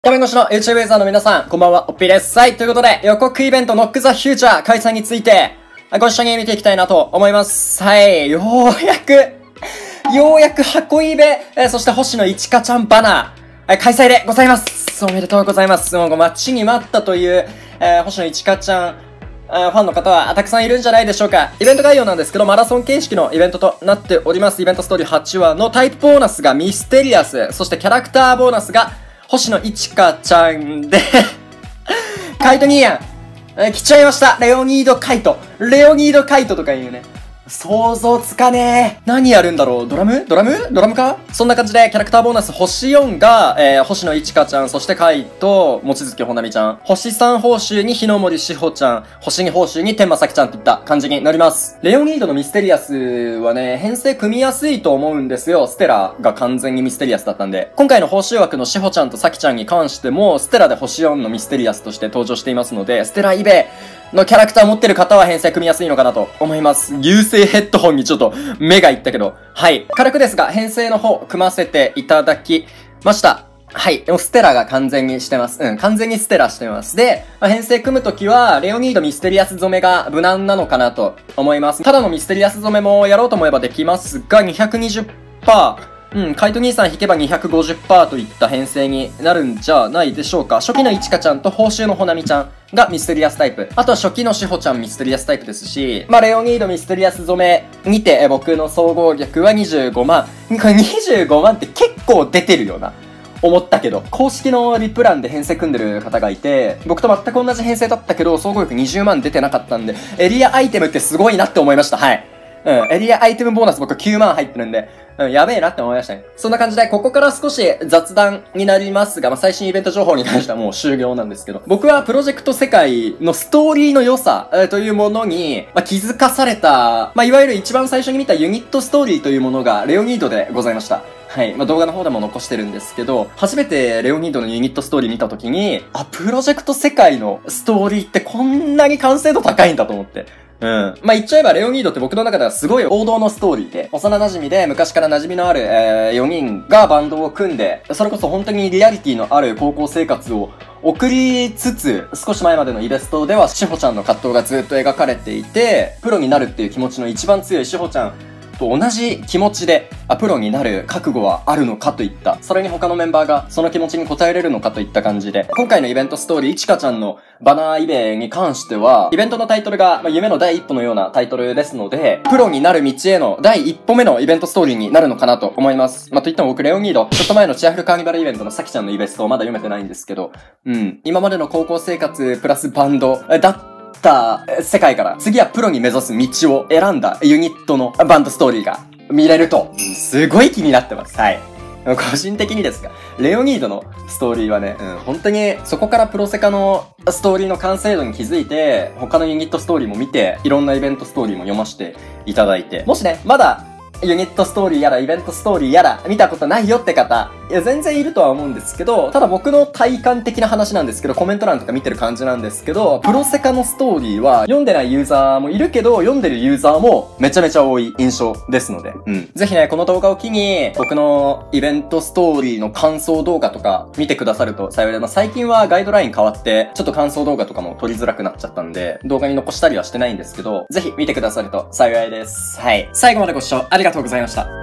画面越しの YouTube ユーザーの皆さん、こんばんは、おっぴーです。はい、ということで、予告イベントノックザフューチャー開催について、ご一緒に見ていきたいなと思います。はい、ようやく箱イベ、そして星野いちかちゃんバナー、開催でございます。おめでとうございます。もう待ちに待ったという、星野いちかちゃん、ファンの方はたくさんいるんじゃないでしょうか。イベント概要なんですけど、マラソン形式のイベントとなっております。イベントストーリー8話のタイプボーナスがミステリアス、そしてキャラクターボーナスが星野いちかちゃんでカイトニーヤン、来ちゃいました。レオニードカイトとか言うね。想像つかねえ。何やるんだろう。ドラムか。そんな感じで、キャラクターボーナス星4が、星野いちかちゃん、そしてカイト、望月ほなみちゃん。星3報酬に日の森しほちゃん。星2報酬に天馬咲ちゃんといった感じになります。レオニードのミステリアスはね、編成組みやすいと思うんですよ。ステラが完全にミステリアスだったんで。今回の報酬枠のしほちゃんと咲ちゃんに関しても、ステラで星4のミステリアスとして登場していますので、ステライベのキャラクターを持ってる方は編成組みやすいのかなと思います。優勢ヘッドホンにちょっと目がいったけど。はい。軽くですが、編成の方、組ませていただきました。はい。でもステラが完全にしてます。完全にステラしてます。で、編成組むときは、レオニードミステリアス染めが無難なのかなと思います。ただのミステリアス染めもやろうと思えばできますが、220%。カイト兄さん引けば 250% といった編成になるんじゃないでしょうか。初期のいちかちゃんと報酬のほなみちゃんがミステリアスタイプ。あとは初期のしほちゃんミステリアスタイプですし、レオニードミステリアス染めにて、僕の総合力は25万。これ25万って結構出てるよな。思ったけど、公式のリプランで編成組んでる方がいて、僕と全く同じ編成だったけど、総合力20万出てなかったんで、エリアアイテムってすごいなって思いました。はい。エリアアイテムボーナス僕9万入ってるんで、やべえなって思いましたね。そんな感じで、ここから少し雑談になりますが、最新イベント情報に関してはもう終了なんですけど、僕はプロジェクト世界のストーリーの良さ、というものに、気づかされた、いわゆる一番最初に見たユニットストーリーというものが、レオニードでございました。はい。動画の方でも残してるんですけど、初めてレオニードのユニットストーリー見たときに、プロジェクト世界のストーリーってこんなに完成度高いんだと思って。言っちゃえばレオニードって僕の中ではすごい王道のストーリーで、幼馴染で昔から馴染みのある、4人がバンドを組んで、それこそ本当にリアリティのある高校生活を送りつつ、少し前までのイベストではしほちゃんの葛藤がずっと描かれていて、プロになるっていう気持ちの一番強いしほちゃんと同じ気持ちで、プロになる覚悟はあるのかといった、それに他のメンバーがその気持ちに応えれるのかといった感じで、今回のイベントストーリー、いちかちゃんのバナーイベに関しては、イベントのタイトルが、夢の第一歩のようなタイトルですので、プロになる道への第一歩目のイベントストーリーになるのかなと思います。といっても僕、レオニード、ちょっと前のチアフルカーニバルイベントのさきちゃんのイベストをまだ読めてないんですけど、今までの高校生活プラスバンドだった世界から、次はプロに目指す道を選んだユニットのバンドストーリーが見れると、すごい気になってます。はい。個人的にですが、レオニードのストーリーはね、本当にそこからプロセカのストーリーの完成度に気づいて、他のユニットストーリーも見て、いろんなイベントストーリーも読ませていただいて、もしね、まだユニットストーリーやらイベントストーリーやら見たことないよって方、全然いるとは思うんですけど、ただ僕の体感的な話なんですけど、コメント欄とか見てる感じなんですけど、プロセカのストーリーは読んでないユーザーもいるけど、読んでるユーザーもめちゃめちゃ多い印象ですので、ぜひね、この動画を機に、僕のイベントストーリーの感想動画とか見てくださると幸いで、最近はガイドライン変わって、ちょっと感想動画とかも撮りづらくなっちゃったんで、動画に残したりはしてないんですけど、ぜひ見てくださると幸いです。はい。最後までご視聴ありがとうございました。